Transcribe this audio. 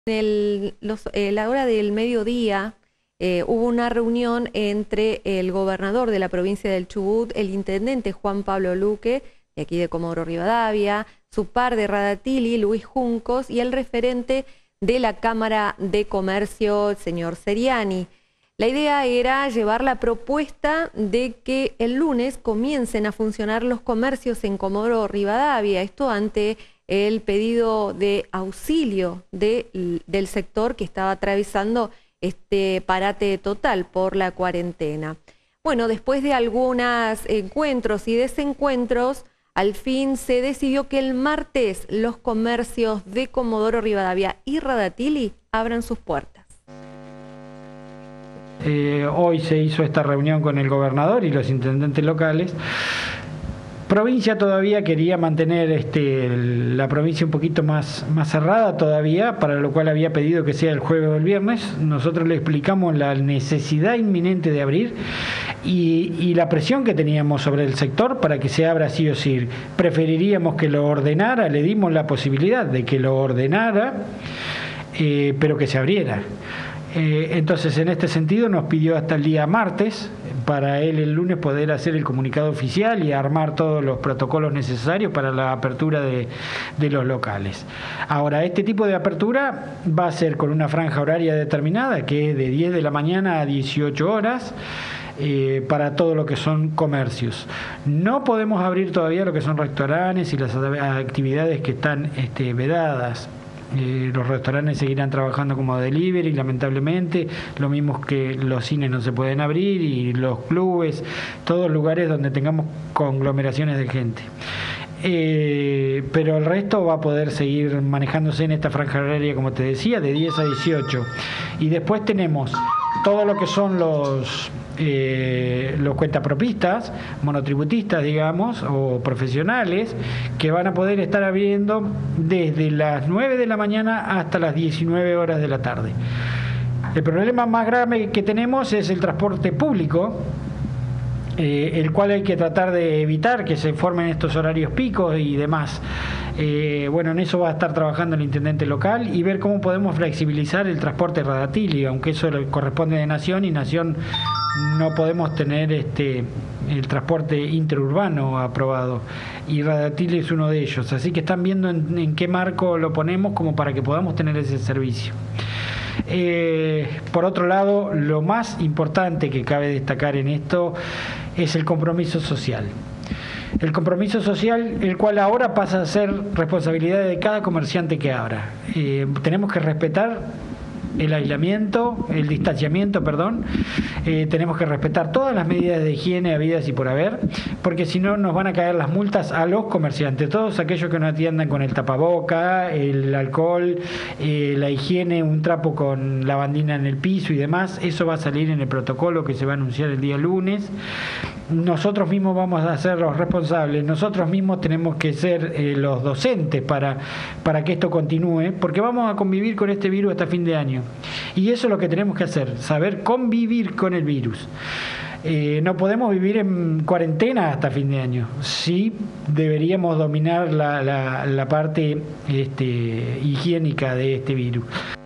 La hora del mediodía hubo una reunión entre el gobernador de la provincia del Chubut, el intendente Juan Pablo Luque, de aquí de Comodoro Rivadavia, su par de Radatili, Luis Juncos, y el referente de la Cámara de Comercio, el señor Seriani. La idea era llevar la propuesta de que el lunes comiencen a funcionar los comercios en Comodoro Rivadavia, esto ante el pedido de auxilio del sector que estaba atravesando este parate total por la cuarentena. Bueno, después de algunos encuentros y desencuentros, al fin se decidió que el martes los comercios de Comodoro Rivadavia y Radatili abran sus puertas. Hoy se hizo esta reunión con el gobernador y los intendentes locales. Provincia todavía quería mantener la provincia un poquito más cerrada todavía, para lo cual había pedido que sea el jueves o el viernes. Nosotros le explicamos la necesidad inminente de abrir y la presión que teníamos sobre el sector para que se abra sí o sí. Preferiríamos que lo ordenara, le dimos la posibilidad de que lo ordenara, pero que se abriera. Entonces, en este sentido, nos pidió hasta el día martes para él el lunes poder hacer el comunicado oficial y armar todos los protocolos necesarios para la apertura de los locales. Ahora, este tipo de apertura va a ser con una franja horaria determinada, que es de 10 de la mañana a 18 horas, para todo lo que son comercios. No podemos abrir todavía lo que son restaurantes y las actividades que están vedadas. Los restaurantes seguirán trabajando como delivery, lamentablemente, lo mismo que los cines no se pueden abrir, y los clubes, todos lugares donde tengamos conglomeraciones de gente. Pero el resto va a poder seguir manejándose en esta franja horaria, como te decía, de 10 a 18. Y después tenemos todo lo que son los cuentapropistas, monotributistas, digamos, o profesionales, que van a poder estar abriendo desde las 9 de la mañana hasta las 19 horas de la tarde. El problema más grave que tenemos es el transporte público, el cual hay que tratar de evitar que se formen estos horarios picos y demás. Bueno, en eso va a estar trabajando el intendente local y ver cómo podemos flexibilizar el transporte Radatili, aunque eso le corresponde de Nación, y Nación no podemos tener el transporte interurbano aprobado, y Radatili es uno de ellos, así que están viendo en qué marco lo ponemos como para que podamos tener ese servicio. Por otro lado, lo más importante que cabe destacar en esto es el compromiso social. El compromiso social, el cual ahora pasa a ser responsabilidad de cada comerciante que abra. Tenemos que respetar el aislamiento, el distanciamiento, perdón. Tenemos que respetar todas las medidas de higiene habidas y por haber, porque si no nos van a caer las multas a los comerciantes, todos aquellos que no atiendan con el tapaboca, el alcohol, la higiene, un trapo con lavandina en el piso y demás. Eso va a salir en el protocolo que se va a anunciar el día lunes. Nosotros mismos vamos a ser los responsables, nosotros mismos tenemos que ser los docentes para que esto continúe, porque vamos a convivir con este virus hasta fin de año. Y eso es lo que tenemos que hacer, saber convivir con el virus. No podemos vivir en cuarentena hasta fin de año. Sí deberíamos dominar la parte higiénica de este virus.